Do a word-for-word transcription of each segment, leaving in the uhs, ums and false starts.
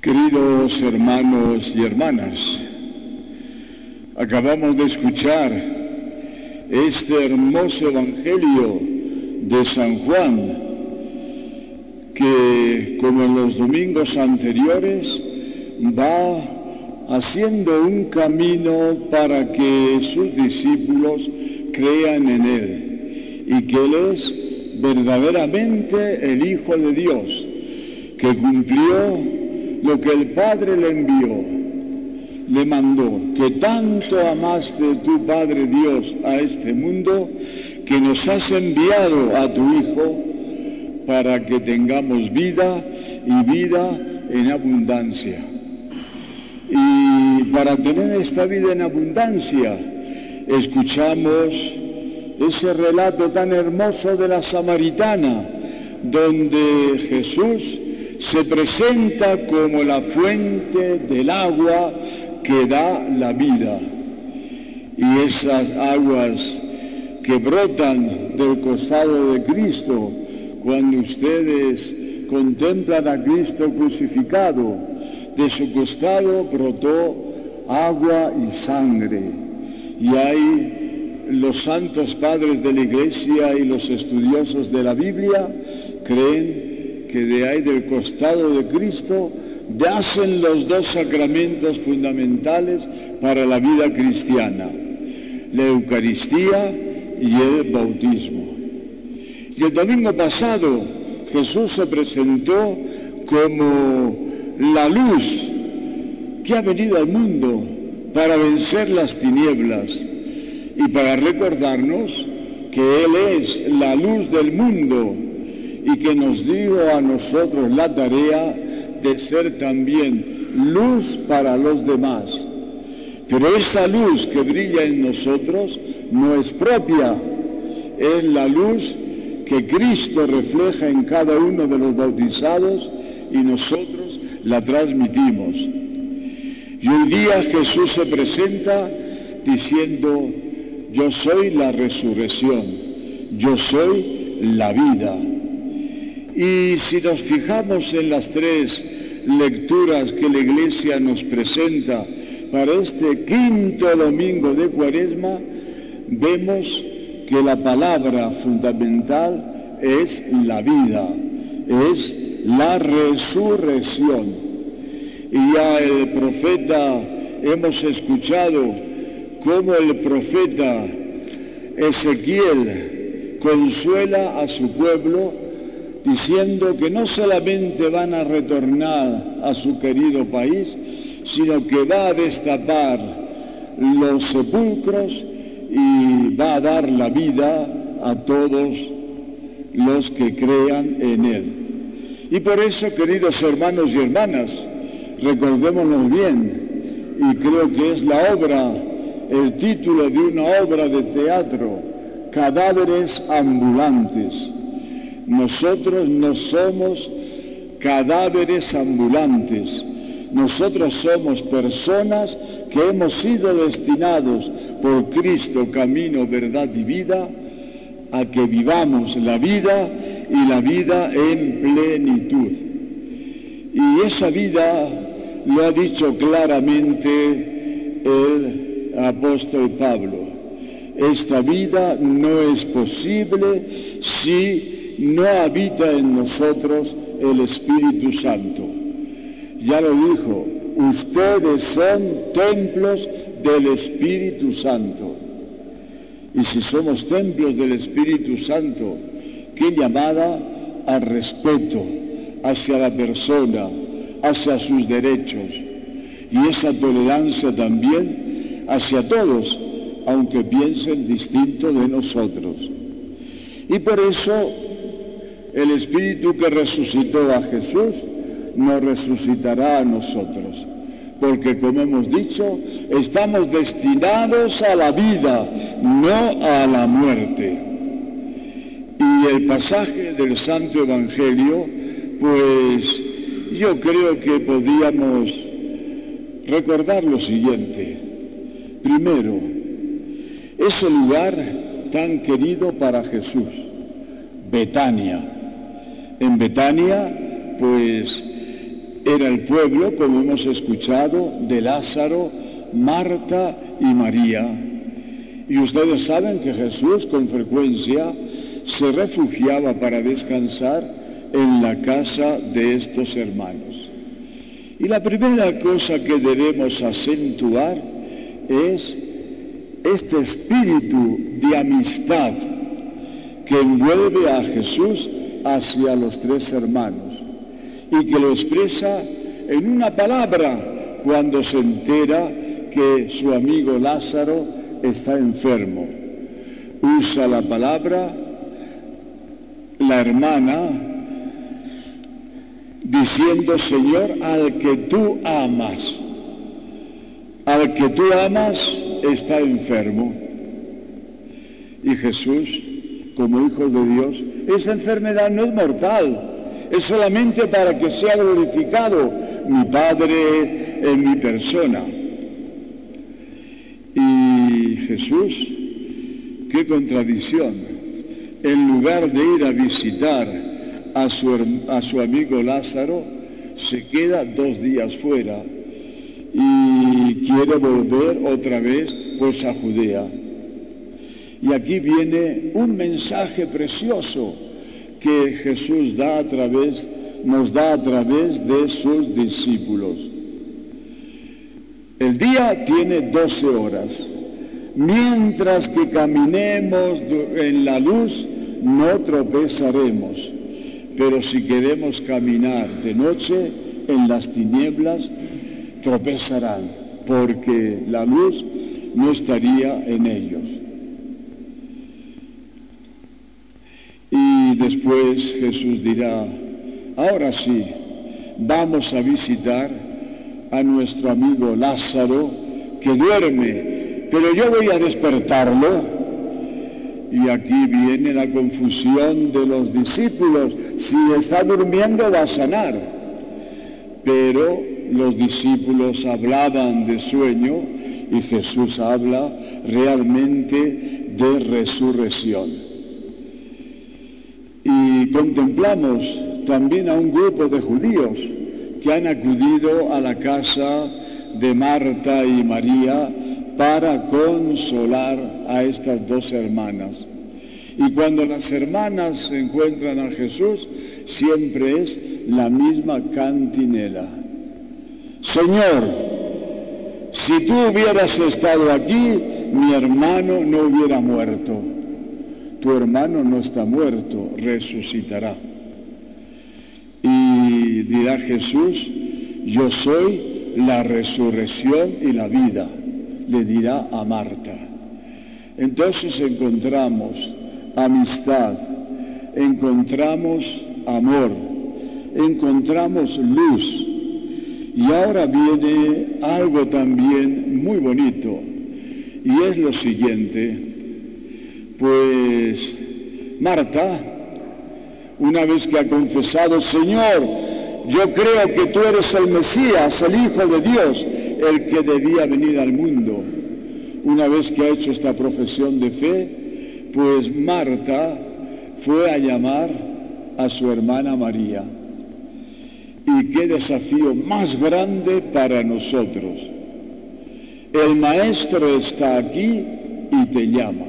Queridos hermanos y hermanas, acabamos de escuchar este hermoso Evangelio de San Juan, que, como en los domingos anteriores, va haciendo un camino para que sus discípulos crean en Él y que Él es verdaderamente el Hijo de Dios, que cumplió lo que el Padre le envió, le mandó, que tanto amaste tu Padre Dios a este mundo, que nos has enviado a tu Hijo para que tengamos vida y vida en abundancia. Y para tener esta vida en abundancia, escuchamos ese relato tan hermoso de la samaritana, donde Jesús se presenta como la fuente del agua que da la vida. Y esas aguas que brotan del costado de Cristo, cuando ustedes contemplan a Cristo crucificado, de su costado brotó agua y sangre. Y hay los santos padres de la Iglesia y los estudiosos de la Biblia creen que de ahí del costado de Cristo nacen los dos sacramentos fundamentales para la vida cristiana, la Eucaristía y el bautismo. Y el domingo pasado Jesús se presentó como la luz que ha venido al mundo para vencer las tinieblas y para recordarnos que Él es la luz del mundo y que nos dio a nosotros la tarea de ser también luz para los demás. Pero esa luz que brilla en nosotros no es propia, es la luz que Cristo refleja en cada uno de los bautizados y nosotros la transmitimos. Y hoy día Jesús se presenta diciendo: yo soy la resurrección, yo soy la vida. Y si nos fijamos en las tres lecturas que la Iglesia nos presenta para este quinto domingo de Cuaresma, vemos que la palabra fundamental es la vida, es la resurrección. Y ya el profeta, hemos escuchado cómo el profeta Ezequiel consuela a su pueblo diciendo que no solamente van a retornar a su querido país, sino que va a destapar los sepulcros y va a dar la vida a todos los que crean en Él. Y por eso, queridos hermanos y hermanas, recordémonos bien, y creo que es la obra, el título de una obra de teatro, Cadáveres ambulantes. Nosotros no somos cadáveres ambulantes, nosotros somos personas que hemos sido destinados por Cristo, camino, verdad y vida, a que vivamos la vida y la vida en plenitud. Y esa vida lo ha dicho claramente el apóstol Pablo. Esta vida no es posible si no habita en nosotros el Espíritu Santo. Ya lo dijo, ustedes son templos del Espíritu Santo. Y si somos templos del Espíritu Santo, qué llamada al respeto hacia la persona, hacia sus derechos, y esa tolerancia también hacia todos, aunque piensen distinto de nosotros. Y por eso el Espíritu que resucitó a Jesús nos resucitará a nosotros, porque, como hemos dicho, estamos destinados a la vida, no a la muerte. Y el pasaje del Santo Evangelio, pues yo creo que podíamos recordar lo siguiente. Primero, ese lugar tan querido para Jesús, Betania. En Betania, pues, Era el pueblo, como hemos escuchado, de Lázaro, Marta y María. Y ustedes saben que Jesús con frecuencia se refugiaba para descansar en la casa de estos hermanos. Y la primera cosa que debemos acentuar es este espíritu de amistad que envuelve a Jesús hacia los tres hermanos y que lo expresa en una palabra cuando se entera que su amigo Lázaro está enfermo. Usa la palabra la hermana diciendo: Señor, al que tú amas, al que tú amas está enfermo. Y Jesús, como hijo de Dios, esa enfermedad no es mortal, es solamente para que sea glorificado mi Padre en mi persona. Y Jesús, qué contradicción, en lugar de ir a visitar a su, a su amigo Lázaro, se queda dos días fuera y quiere volver otra vez pues a Judea. Y aquí viene un mensaje precioso que Jesús da a través, nos da a través de sus discípulos. El día tiene doce horas. Mientras que caminemos en la luz, no tropezaremos. Pero si queremos caminar de noche en las tinieblas, tropezarán, porque la luz no estaría en ellos. Y después Jesús dirá: ahora sí, vamos a visitar a nuestro amigo Lázaro, que duerme, pero yo voy a despertarlo. Y aquí viene la confusión de los discípulos: si está durmiendo va a sanar. Pero los discípulos hablaban de sueño y Jesús habla realmente de resurrección. Y contemplamos también a un grupo de judíos que han acudido a la casa de Marta y María para consolar a estas dos hermanas. Y cuando las hermanas encuentran a Jesús, siempre es la misma cantinela: Señor, si tú hubieras estado aquí, mi hermano no hubiera muerto. Tu hermano no está muerto, resucitará. Y dirá Jesús: yo soy la resurrección y la vida, le dirá a Marta. Entonces encontramos amistad, encontramos amor, encontramos luz. Y ahora viene algo también muy bonito, y es lo siguiente: pues Marta, una vez que ha confesado: Señor, yo creo que tú eres el Mesías, el Hijo de Dios, el que debía venir al mundo. Una vez que ha hecho esta profesión de fe, pues Marta fue a llamar a su hermana María. Y qué desafío más grande para nosotros. El Maestro está aquí y te llama.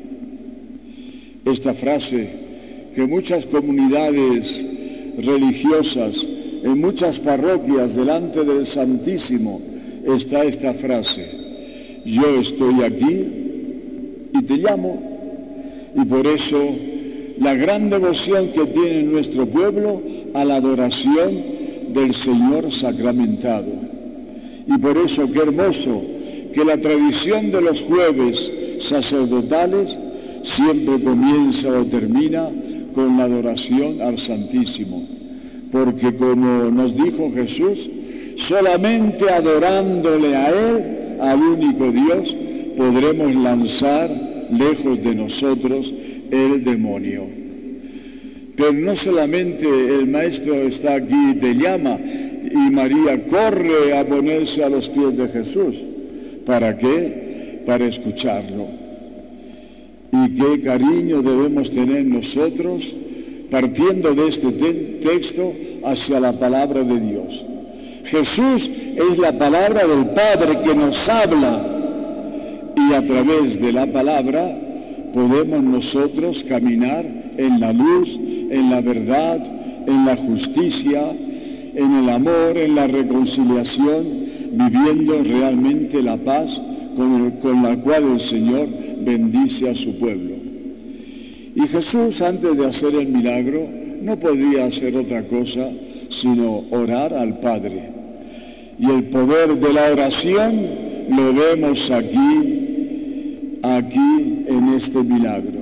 Esta frase que muchas comunidades religiosas, en muchas parroquias delante del Santísimo, está esta frase: yo estoy aquí y te llamo. Y por eso la gran devoción que tiene nuestro pueblo a la adoración del Señor sacramentado. Y por eso qué hermoso que la tradición de los jueves sacerdotales siempre comienza o termina con la adoración al Santísimo. Porque como nos dijo Jesús, solamente adorándole a Él, al único Dios, podremos lanzar lejos de nosotros el demonio. Pero no solamente el Maestro está aquí y te llama, y María corre a ponerse a los pies de Jesús. ¿Para qué? Para escucharlo. Y qué cariño debemos tener nosotros partiendo de este te- texto hacia la palabra de Dios. Jesús es la palabra del Padre que nos habla, y a través de la palabra podemos nosotros caminar en la luz, en la verdad, en la justicia, en el amor, en la reconciliación, viviendo realmente la paz con, el, con la cual el Señor bendice a su pueblo. Y Jesús, antes de hacer el milagro, no podía hacer otra cosa sino orar al Padre. Y el poder de la oración lo vemos aquí, aquí en este milagro.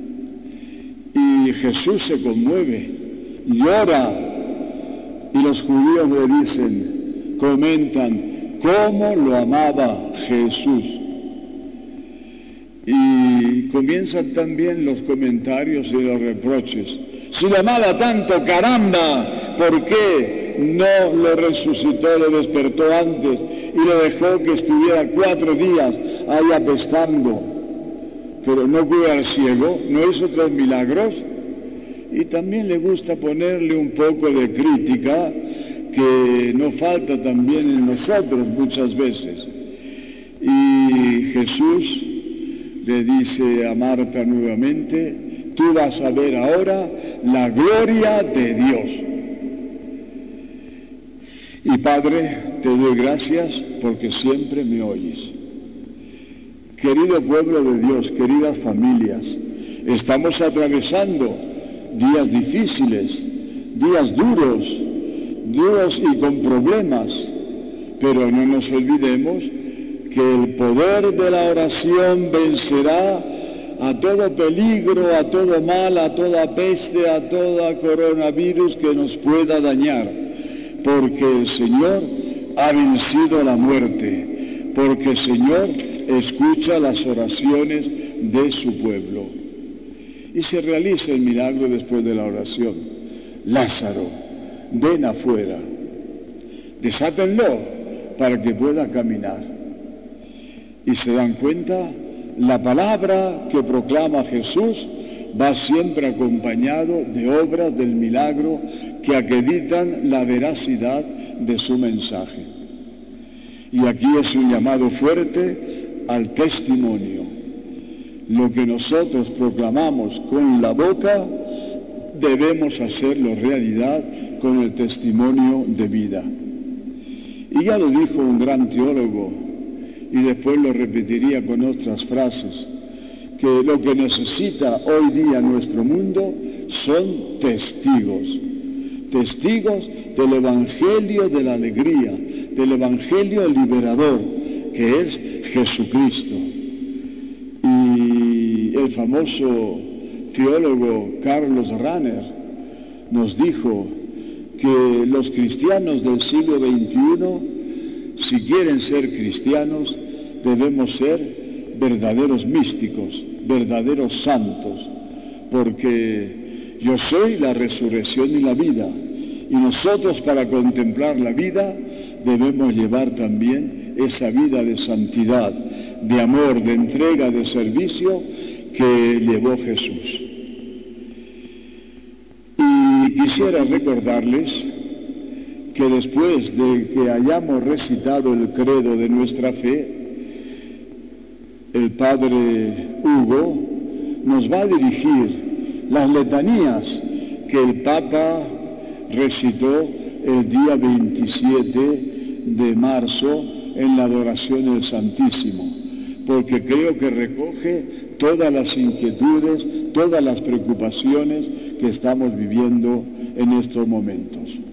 Y Jesús se conmueve, llora, y los judíos le dicen, comentan, cómo lo amaba Jesús. Y comienzan también los comentarios y los reproches. Si lo amaba tanto, caramba, ¿por qué no lo resucitó, lo despertó antes y lo dejó que estuviera cuatro días ahí apestando? Pero no curó al ciego, no hizo otros milagros. Y también le gusta ponerle un poco de crítica, que no falta también en nosotros muchas veces. Y Jesús le dice a Marta nuevamente, tú vas a ver ahora la gloria de Dios. Y Padre, te doy gracias porque siempre me oyes. Querido pueblo de Dios, queridas familias, estamos atravesando días difíciles, días duros, duros y con problemas, pero no nos olvidemos que el poder de la oración vencerá a todo peligro, a todo mal, a toda peste, a todo coronavirus que nos pueda dañar, porque el Señor ha vencido la muerte, porque el Señor escucha las oraciones de su pueblo. Y se realiza el milagro después de la oración. Lázaro, ven afuera, desátenlo para que pueda caminar. Y se dan cuenta, la palabra que proclama Jesús va siempre acompañado de obras del milagro que acreditan la veracidad de su mensaje. Y aquí es un llamado fuerte al testimonio. Lo que nosotros proclamamos con la boca, debemos hacerlo realidad con el testimonio de vida. Y ya lo dijo un gran teólogo, y después lo repetiría con otras frases, que lo que necesita hoy día nuestro mundo son testigos. Testigos del Evangelio de la alegría, del Evangelio liberador, que es Jesucristo. Y el famoso teólogo Carlos Rahner nos dijo que los cristianos del siglo veintiuno, si quieren ser cristianos, debemos ser verdaderos místicos, verdaderos santos, porque yo soy la resurrección y la vida, y nosotros para contemplar la vida debemos llevar también esa vida de santidad, de amor, de entrega, de servicio que llevó Jesús. Y quisiera recordarles que después de que hayamos recitado el credo de nuestra fe, el Padre Hugo nos va a dirigir las letanías que el Papa recitó el día veintisiete de marzo en la adoración del Santísimo, porque creo que recoge todas las inquietudes, todas las preocupaciones que estamos viviendo en estos momentos.